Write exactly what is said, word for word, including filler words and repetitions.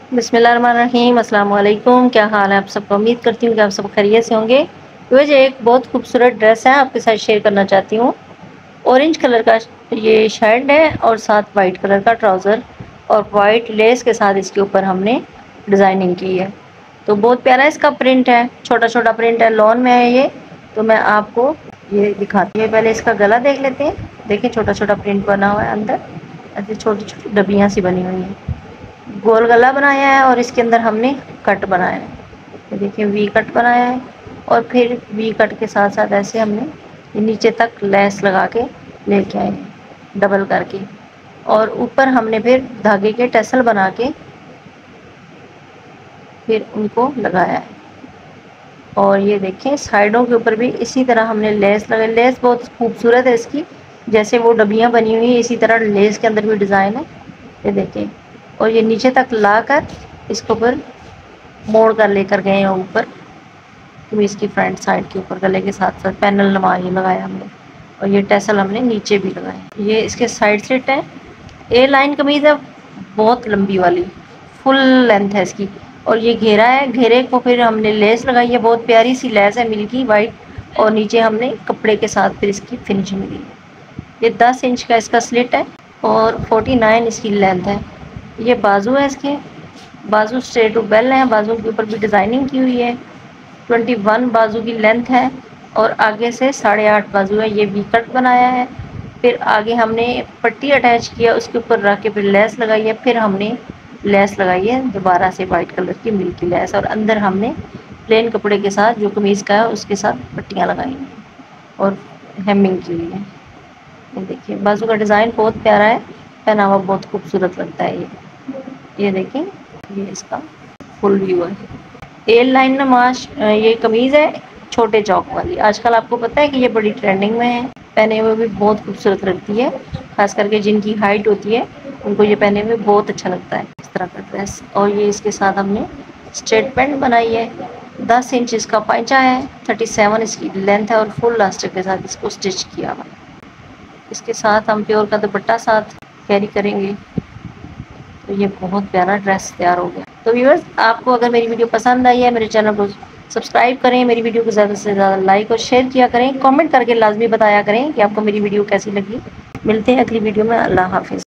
बिस्मिल्लाहिर्रहमानिर्रहीम, अस्सलाम वालेकुम। क्या हाल है आप सबका? उम्मीद करती हूँ कि आप सब खैरियत से होंगे। मुझे एक बहुत खूबसूरत ड्रेस है आपके साथ शेयर करना चाहती हूँ। ऑरेंज कलर का ये शर्ट है और साथ वाइट कलर का ट्राउज़र और वाइट लेस के साथ इसके ऊपर हमने डिज़ाइनिंग की है। तो बहुत प्यारा इसका प्रिंट है, छोटा छोटा प्रिंट है, लॉन में है ये। तो मैं आपको ये दिखाती हूँ। पहले इसका गला देख लेते हैं। देखिए छोटा छोटा प्रिंट बना हुआ है, अंदर ऐसी छोटी छोटी डबियाँ सी बनी हुई हैं। गोल गला बनाया है और इसके अंदर हमने कट बनाया है। ये देखिए वी कट बनाया है और फिर वी कट के साथ साथ ऐसे हमने नीचे तक लेस लगा के लेके आए हैं डबल करके, और ऊपर हमने फिर धागे के टैसल बना के फिर उनको लगाया है। और ये देखें साइडों के ऊपर भी इसी तरह हमने लेस लगाई। लेस बहुत खूबसूरत है इसकी, जैसे वो डबियाँ बनी हुई है इसी तरह लेस के अंदर भी डिज़ाइन है। ये देखें, और ये नीचे तक ला कर इसको ऊपर मोड़ कर लेकर गए हैं ऊपर कमीज़ की फ्रंट साइड के ऊपर गले के साथ साथ पैनल नमा ये लगाया हमने, और ये टैसल हमने नीचे भी लगाया। ये इसके साइड स्लिट है। ए लाइन कमीज़ है, बहुत लंबी वाली, फुल लेंथ है इसकी। और ये घेरा है, घेरे को फिर हमने लेस लगाई है, बहुत प्यारी सी लेस है मिल्की वाइट, और नीचे हमने कपड़े के साथ फिर इसकी फिनिशिंग दी है। ये दस इंच का इसका स्लिट है और फोर्टी नाइन इसकी लेंथ है। ये बाजू है, इसके बाजू स्ट्रेट बेल है, बाजू के ऊपर भी डिज़ाइनिंग की हुई है। ट्वेंटी वन बाजू की लेंथ है और आगे से साढ़े आठ बाजू है। ये वी कट बनाया है, फिर आगे हमने पट्टी अटैच किया, उसके ऊपर रख के फिर लेस लगाई है, फिर हमने लेस लगाई है दोबारा से वाइट कलर की मिल्की लेस, और अंदर हमने प्लेन कपड़े के साथ जो कमीज़ का है उसके साथ पट्टियाँ लगाई हैं और हेमिंग की हुई है। ये देखिए बाजू का डिज़ाइन बहुत प्यारा है, पहनावा बहुत खूबसूरत लगता है। ये ये देखें, ये इसका फुल व्यू है। एल लाइन नमाज ये कमीज़ है छोटे चौक वाली। आजकल आपको पता है कि ये बड़ी ट्रेंडिंग में है, पहने हुए भी बहुत खूबसूरत लगती है, खास करके जिनकी हाइट होती है उनको ये पहने हुए बहुत अच्छा लगता है इस तरह का ड्रेस। और ये इसके साथ हमने स्ट्रेट पैंट बनाई है। दस इंच इसका पाइचा है, थर्टी सेवन इसकी लेंथ है और फुल लास्टिक के साथ इसको स्टिच किया हुआ है। इसके साथ हम प्योर का दुपट्टा साथ कैरी करेंगे। तो ये बहुत प्यारा ड्रेस तैयार हो गया। तो व्यूअर्स, आपको अगर मेरी वीडियो पसंद आई है, मेरे चैनल को सब्सक्राइब करें, मेरी वीडियो को ज़्यादा से ज़्यादा लाइक और शेयर किया करें, कमेंट करके लाजमी बताया करें कि आपको मेरी वीडियो कैसी लगी। मिलते हैं अगली वीडियो में। अल्लाह हाफिज़।